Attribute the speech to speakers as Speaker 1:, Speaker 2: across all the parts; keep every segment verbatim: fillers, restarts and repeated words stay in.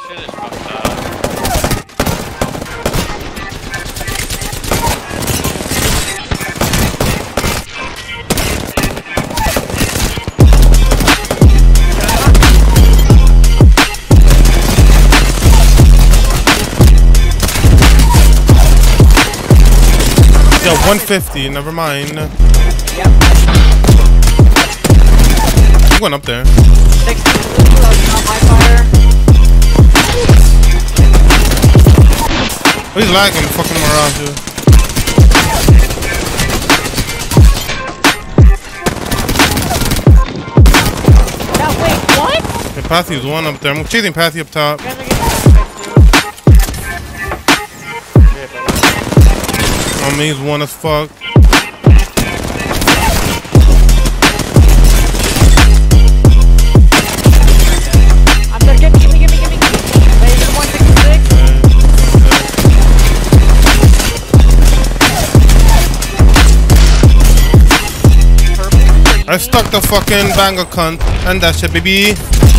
Speaker 1: Shit is fucked up.
Speaker 2: Yo, one fifty, never mind.
Speaker 3: Yep.
Speaker 2: I'm going up there.
Speaker 3: sixty, not my fire.
Speaker 2: Oh, he's lagging, fucking him around too.
Speaker 3: Now, wait, what?
Speaker 2: Okay, Pathy's one up there. I'm chasing Pathy up top. On me, he's one as fuck.
Speaker 3: I'm there, gimme, gimme, gimme, gimme. Wait, you're one sixty-six?
Speaker 2: I stuck the fucking banger cunt and that shit, baby.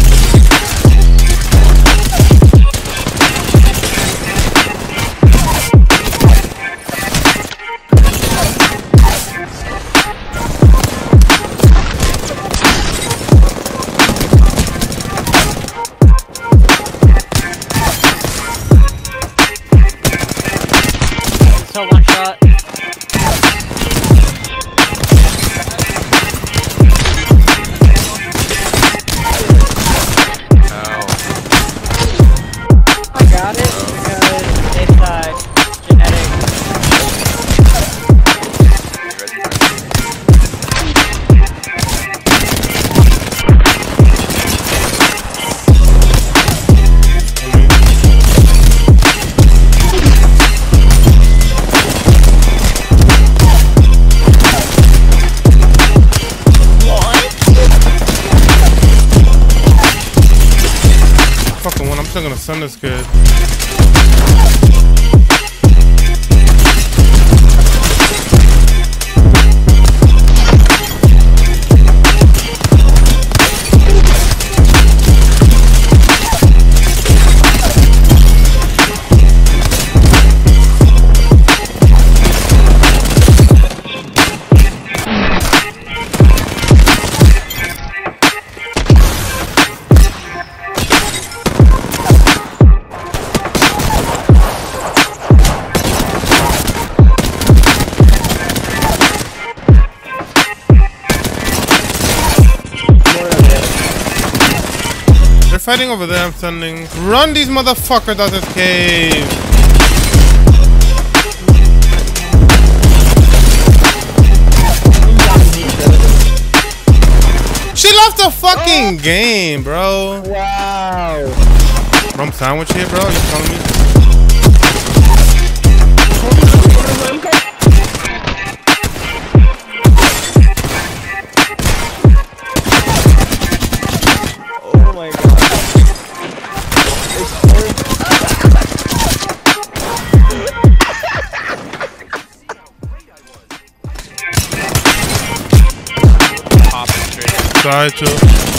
Speaker 3: So one shot. I got it because it's uh, genetic.
Speaker 2: Fucking one, I'm still gonna send this kid. They're fighting over there, I'm sending. Run these motherfuckers out of this cave! She left the fucking oh. game, bro.
Speaker 3: Wow.
Speaker 2: Rum sandwich here, bro? You telling me?
Speaker 3: Oh my god.
Speaker 2: Side too.